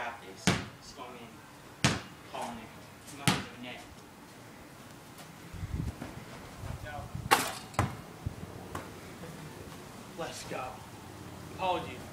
got this. Just go in, calm it. You might be doing that. Let's go. Apologies.